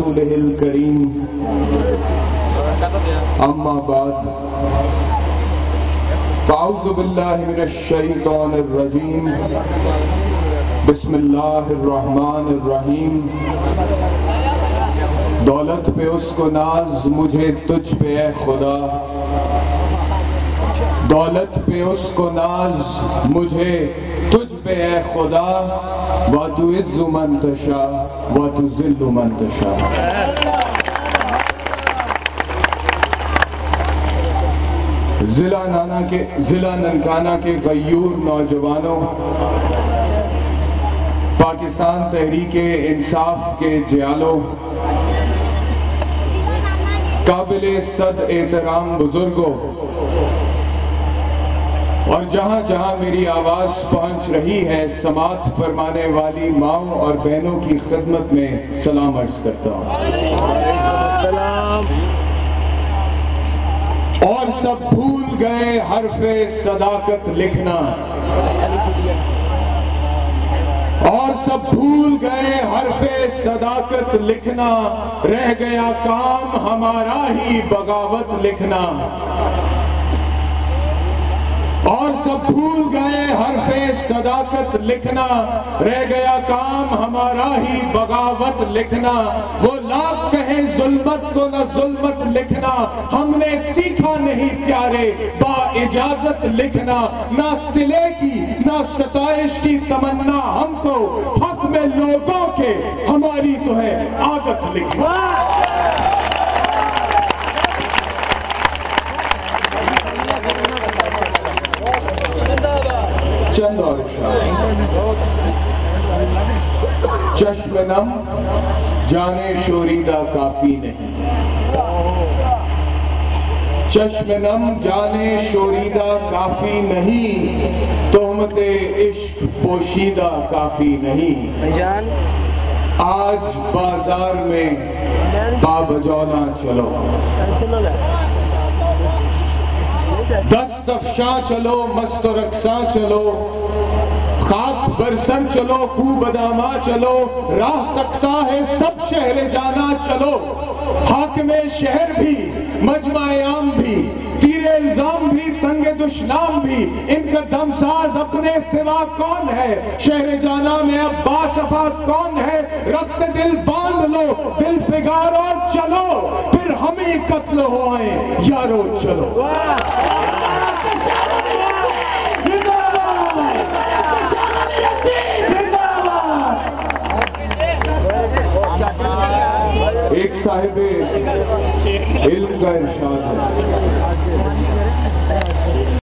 رسوله الكريم أما بعد فأعوذ بالله من الشيطان الرجيم بسم الله الرحمن الرحيم دولت پہ اس کو ناز مجھے تجھ پہ اے خدا، دولت پہ اس کو ناز مجھے تجھ پہ اے خدا، وَتُعِزُّ مَن تَشَاءُ وَتُذِلُّ مَن تَشَاءُ۔ ضلع ننکانہ کے غیور نوجوانوں، پاکستان تحریک انصاف کے جیالوں، قابل صد احترام بزرگوں، اور جہاں جہاں میری آواز پہنچ رہی ہے سماعت فرمانے والی ماؤں اور بہنوں کی خدمت میں سلام عرض کرتا ہوں۔ اور سب بھول گئے حرف صداقت لکھنا، اور سب بھول گئے حرف صداقت لکھنا، رہ گیا کام ہمارا ہی بغاوت لکھنا۔ اور سب بھول گئے حرف صداقت لکھنا، رہ گیا کام ہمارا ہی بغاوت لکھنا۔ وہ لاکھ کہیں ظلمت کو نہ ظلمت لکھنا، ہم نے سیکھا نہیں پیارے با اجازت لکھنا۔ نہ صلے کی نہ ستائش کی تمنا ہم کو، حق میں لوگوں کے ہماری تو ہے عادت لکھنا۔ چند اور چشم نم جانے شوریدہ کافی نہیں، چشم نم جانے شوریدہ کافی نہیں، تہمت عشق پوشیدہ کافی نہیں۔ آج بازار میں بابجونا چلو، دست افشاں چلو، مست و رقصاں چلو، خاک برسر چلو، کو بداماں چلو، راہ تکتا ہے سب شہر جانا چلو۔ حاکم شہر بھی، مجمع عام بھی، تیر الزام بھی، سنگ دشنام بھی، ان کا دمساز اپنے سوا کون ہے؟ شہر جانا میں اب باصفا کون ہے؟ رخت دل باندھ لو، دل فگارو چلو، پھر ہم ہی قتل ہو آئیں یارو چلو۔ ایک صاحب علم کا ارشاد ہے،